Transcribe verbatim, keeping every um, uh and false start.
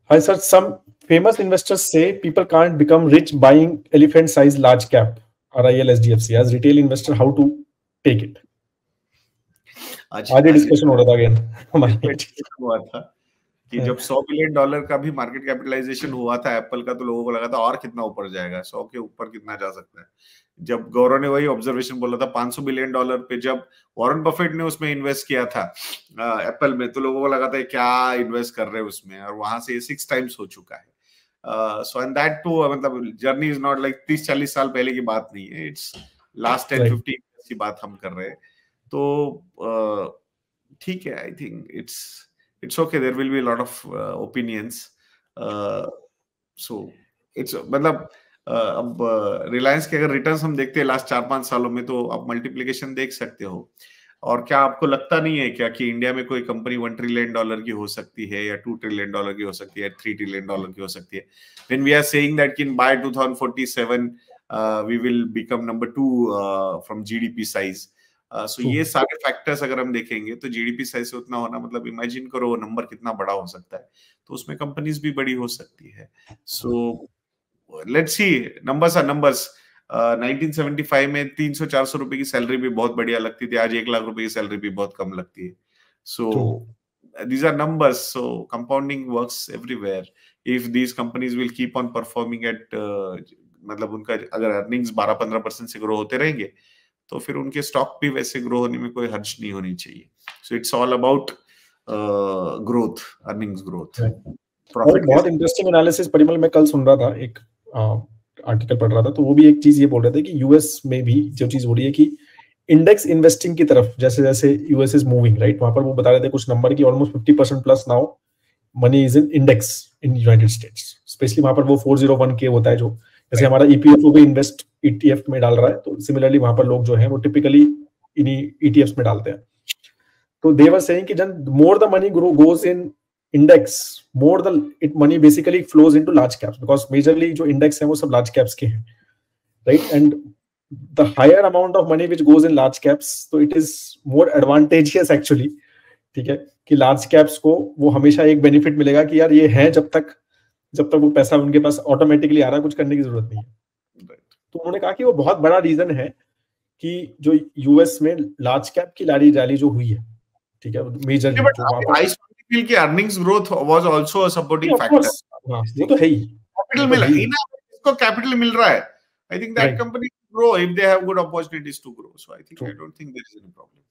Hi sir, some famous investors say people can't become rich buying elephant-sized large cap R I L S D F C. As retail investor, how to take it? आज आज discussion हो रहा था again हमारे हुआ था कि जब सौ बिलियन डॉलर का भी मार्केट कैपिटलाइजेशन हुआ था एप्पल का, तो लोगों को लगा था और कितना ऊपर जाएगा, सौ के ऊपर कितना जा सकता है। जब गौरव ने वही ऑब्जर्वेशन बोला था पाँच सौ बिलियन डॉलर पे, जब वॉरेन बफेट ने उसमें इन्वेस्ट किया था एप्पल में, तो लोगों को लगा था क्या इन्वेस्ट कर रहे हैं उसमें, और वहां से सिक्स टाइम्स हो चुका है। सो एंड दैट टू, मतलब जर्नी इज नॉट लाइक तीस चालीस साल पहले की बात नहीं है, इट्स लास्ट टेन फिफ्टीन की बात हम कर रहे हैं। तो ठीक है, I think it's it's okay, there will be lot of opinions. So it's मतलब Uh, अब रिलायंस uh, के अगर रिटर्न्स हम देखते हैं लास्ट चार पांच सालों में, तो आप मल्टीप्लिकेशन देख सकते हो। और क्या आपको लगता नहीं है क्या कि इंडिया में कोई कंपनी वन ट्रिलियन डॉलर की हो सकती है, या टू ट्रिलियन डॉलर की हो सकती है, थ्री ट्रिलियन डॉलर की हो सकती है? When we are saying that कि by twenty forty seven we will become number two from GDP size. So ये सारे फैक्टर्स अगर हम देखेंगे तो जीडीपी साइज से उतना होना, मतलब इमेजिन करो वो नंबर कितना बड़ा हो सकता है, तो उसमें कंपनीज भी बड़ी हो सकती है। So so, let's see, numbers are numbers. Nineteen seventy five में तीन सौ चार सौ रुपए की सैलरी भी बहुत बढ़िया लगती थी, आज एक लाख रुपए की सैलरी भी बहुत कम लगती है। So these are numbers, so compounding works everywhere. If these companies will keep on performing at, मतलब उनका अगर अर्निंग्स बारह पंद्रह परसेंट से ग्रो होते रहेंगे, तो फिर उनके स्टॉक भी वैसे ग्रो होने में कोई हर्ज नहीं होनी चाहिए। So it's all about growth, earnings growth. और बहुत इंटरेस्टिंग एनालिसिस परिमल मैं कल सुन रहा था, एक आर्टिकल पढ़ रहा था, तो वो भी एक चीज ये बोल रहे थे कि यूएस में भी जो चीज हो रही है कि इंडेक्स इन्वेस्टिंग की तरफ जैसे जैसे यूएस इज मूविंग राइट, वहां पर वो बता रहे थे कुछ नंबर की almost fifty percent plus now money is in index in United States, specially वहां पर वो फोर जीरो वन के होता है, जो जैसे हमारा ईपीएफओ भी इन्वेस्ट ईटीएफ में डाल रहा है, तो सिमिलरली वहां पर लोग जो है वो टिपिकली इन्हीं ईटीएफ्स में डालते हैं। तो दे वर सेइंग कि when more the money grow goes in index, more the it money basically flows into large caps, because majorly जो index है वो सब large caps के हैं, right? And the higher amount of money which goes in large caps, so it is more advantageous actually, ठीक है, कि large caps को वो हमेशा एक benefit मिलेगा कि यार ये है, जब तक जब तक वो पैसा उनके पास ऑटोमेटिकली आ रहा है, कुछ करने की जरूरत नहीं है। तो उन्होंने कहा कि वो बहुत बड़ा रीजन है कि जो यूएस में लार्ज कैप की लारी रैली जो हुई है, ठीक है, मेजर feel कि earnings growth was also a supporting yeah, factor. हाँ, वो तो है ही, कैपिटल मिला, इसको कैपिटल मिल रहा है, I think that right. company grow if they have good opportunities to grow. So I think right. I don't think there is any problem.